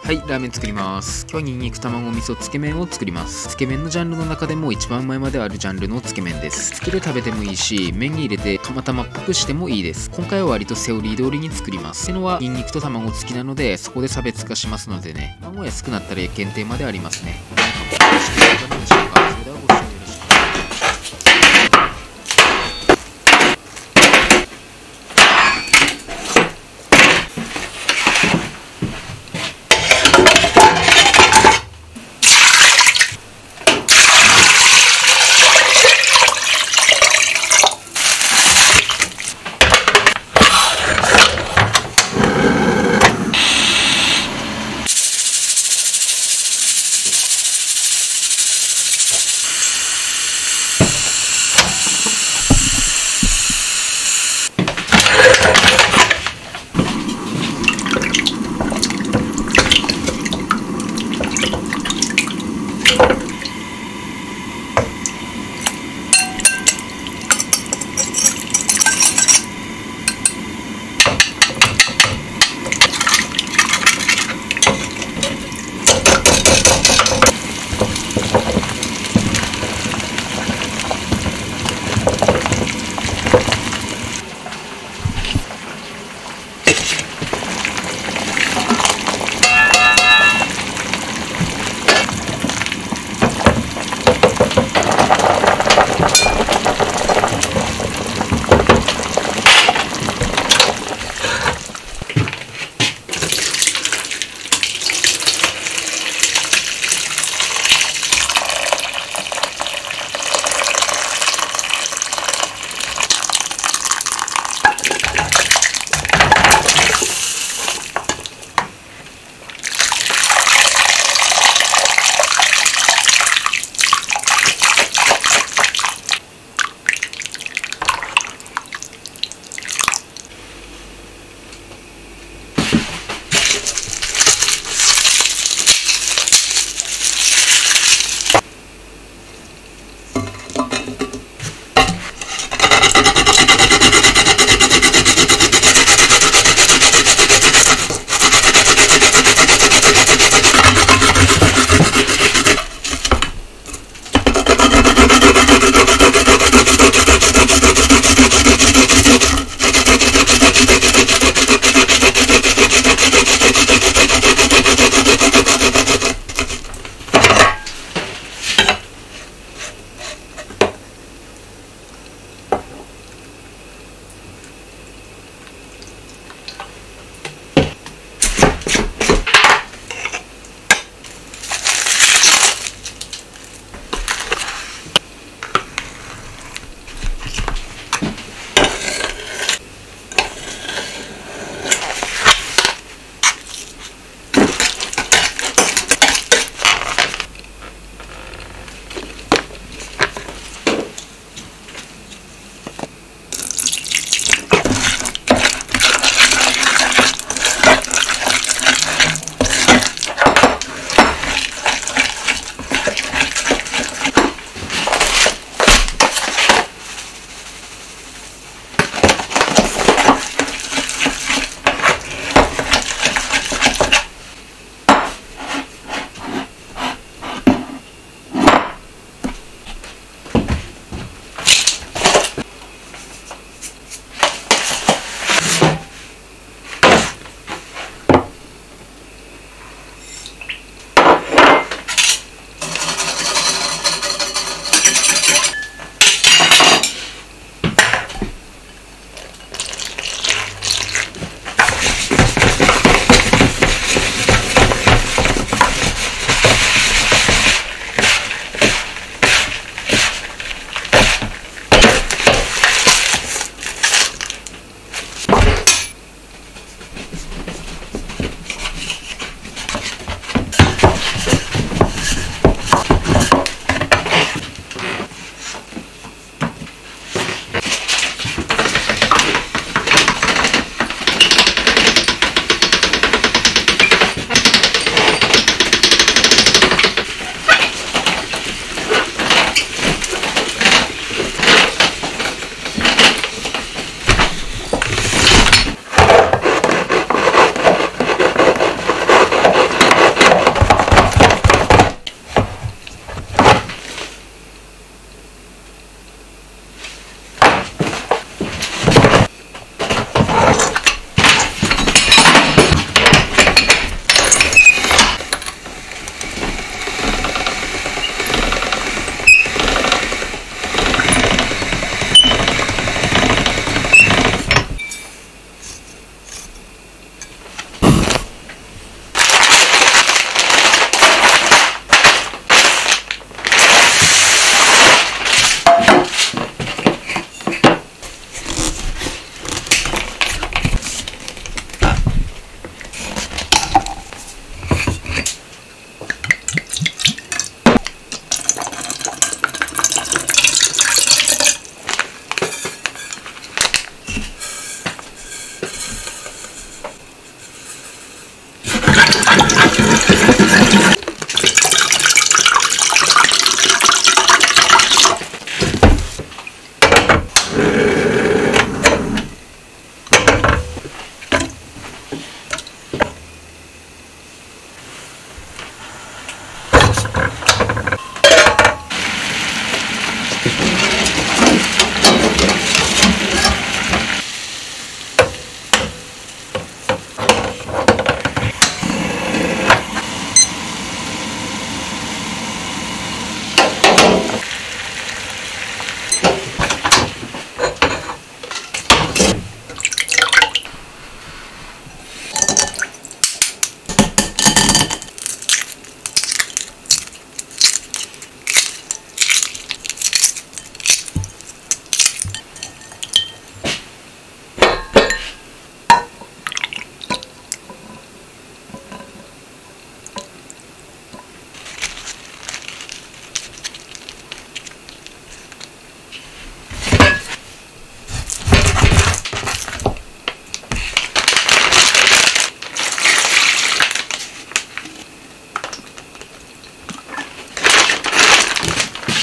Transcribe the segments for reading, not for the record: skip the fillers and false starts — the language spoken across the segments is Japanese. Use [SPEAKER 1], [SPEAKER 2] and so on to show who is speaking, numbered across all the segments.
[SPEAKER 1] はい、ラーメン作ります。今日はニンニク卵味噌つけ麺を作ります。つけ麺のジャンルの中でも一番前まであるジャンルのつけ麺です。作で食べてもいいし、麺に入れて釜玉っぽくしてもいいです。今回は割とセオリー通りに作ります。ってのはニンニクと卵好きなので、そこで差別化しますのでね。卵安くなったら限定までありますね。それではご視聴よろしく。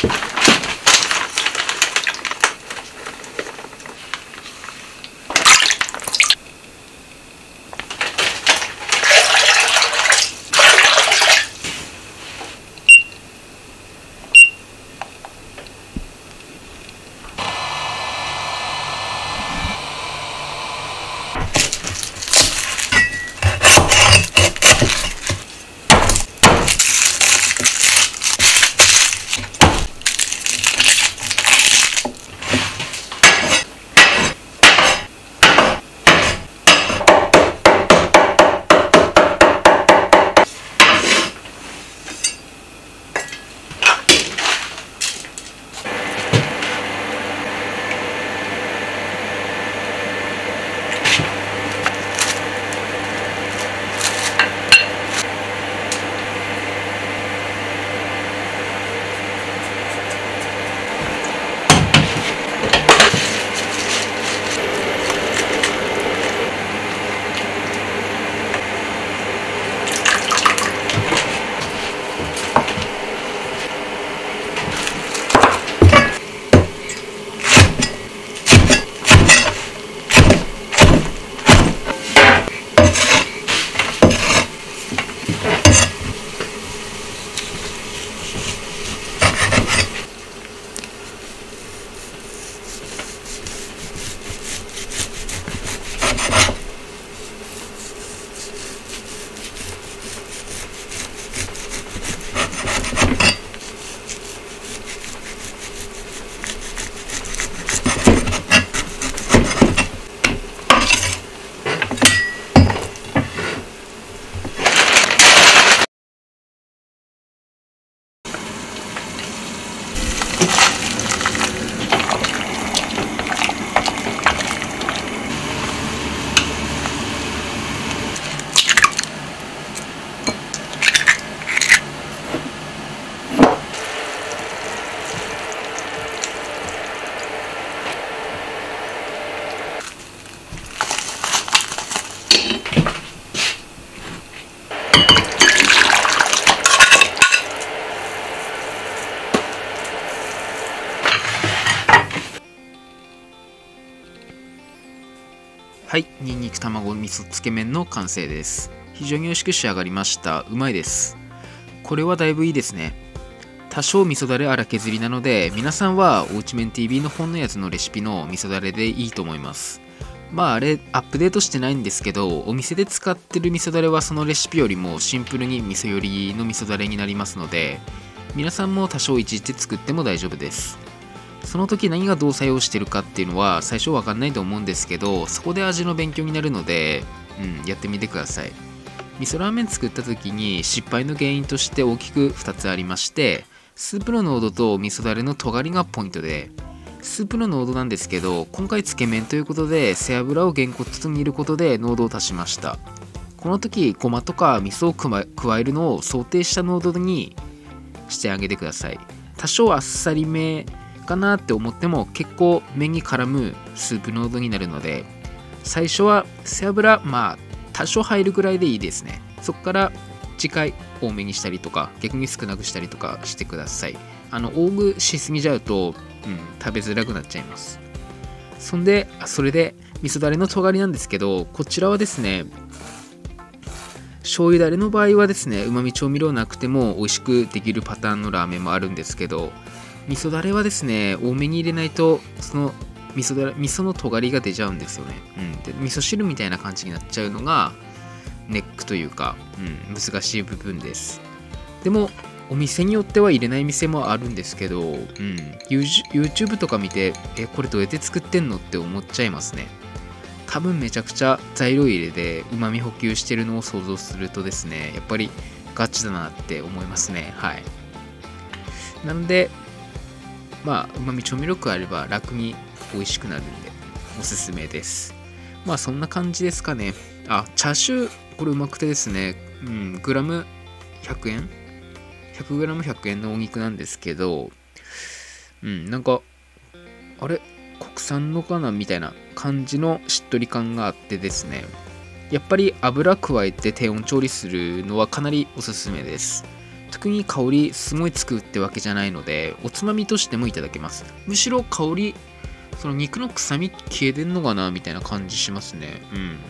[SPEAKER 1] はい、にんにく卵味噌つけ麺の完成です。非常に美味しく仕上がりました。うまいです。これはだいぶいいですね。多少味噌だれ粗削りなので、皆さんはおうち麺 TV の本のやつのレシピの味噌だれでいいと思います。まああれアップデートしてないんですけど、お店で使ってる味噌だれはそのレシピよりもシンプルに味噌寄りの味噌だれになりますので、皆さんも多少いじって作っても大丈夫です。その時何がどう作用してるかっていうのは最初わかんないと思うんですけど、そこで味の勉強になるので、やってみてください。味噌ラーメン作った時に失敗の原因として大きく2つありまして、スープの濃度と味噌だれの尖りがポイントで、スープの濃度なんですけど、今回つけ麺ということで背脂をげんこつと煮ることで濃度を足しました。この時ごまとか味噌を加えるのを想定した濃度にしてあげてください。多少あっさりめかなって思っても結構麺に絡むスープ濃度になるので、最初は背脂多少入るぐらいでいいですね。そこから次回多めにしたりとか逆に少なくしたりとかしてください。大具しすぎちゃうと、食べづらくなっちゃいます。それで味噌だれの尖りなんですけど、こちらはですね、醤油だれの場合はですね、うまみ調味料なくても美味しくできるパターンのラーメンもあるんですけど、味噌だれはですね、多めに入れないとその味噌の尖りが出ちゃうんですよね。で味噌汁みたいな感じになっちゃうのがネックというか、難しい部分です。でもお店によっては入れない店もあるんですけど、YouTube とか見てこれどうやって作ってんのって思っちゃいますね。多分めちゃくちゃ材料入れでうまみ補給してるのを想像するとですね、やっぱりガチだなって思いますね。はい。なのでうまみ調味料あれば楽に美味しくなるんでおすすめです。そんな感じですかね。チャーシューこれうまくてですね、グラム100円 100g100 円のお肉なんですけど、なんかあれ国産のかなみたいな感じのしっとり感があってですね、やっぱり油加えて低温調理するのはかなりおすすめです。 特に香りすごいつくってわけじゃないので、おつまみとしてもいただけます。むしろ香り、その肉の臭み消えてんのかなみたいな感じしますね。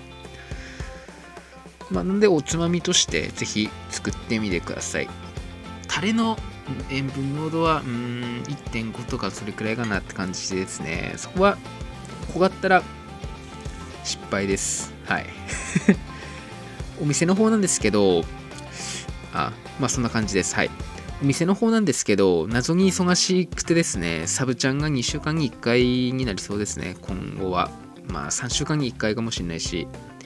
[SPEAKER 1] なんでおつまみとしてぜひ作ってみてください。タレの塩分濃度は1.5 とかそれくらいかなって感じですね。そこは焦がったら失敗です。はいお店の方なんですけど、そんな感じです。はい。お店の方なんですけど、謎に忙しくてですね、サブちゃんが2週間に1回になりそうですね、今後は。3週間に1回かもしれないし、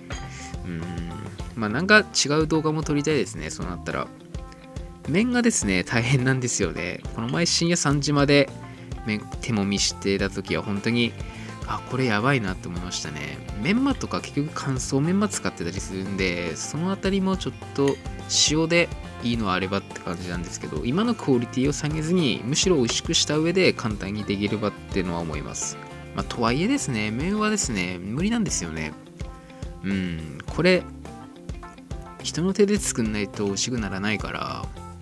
[SPEAKER 1] なんか違う動画も撮りたいですね、そうなったら。麺がですね、大変なんですよね。この前深夜3時まで麺手もみしてた時は本当に、これやばいなって思いましたね。メンマとか結局乾燥メンマ使ってたりするんで、そのあたりもちょっと塩でいいのあればって感じなんですけど、今のクオリティを下げずにむしろ美味しくした上で簡単にできればっていうのは思います。とはいえですね、麺はですね、無理なんですよね。これ人の手で作んないと美味しくならないから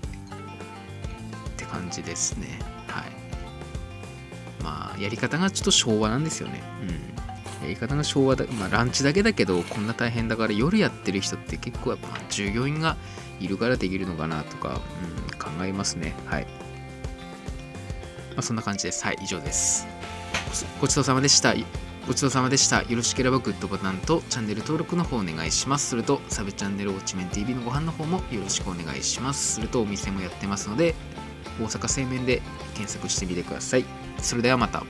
[SPEAKER 1] って感じですね。やり方がちょっと昭和なんですよね。やり方が昭和だ。ランチだけだけどこんな大変だから夜やってる人って結構やっぱ従業員がいるからできるのかなとか、考えますね。そんな感じです。以上です。ごちそうさまでした。ごちそうさまでした。よろしければグッドボタンとチャンネル登録の方お願いします。それとサブチャンネルウォッチメン TV のご飯の方もよろしくお願いします。それとお店もやってますので、大阪製麺で検索してみてください。それではまた。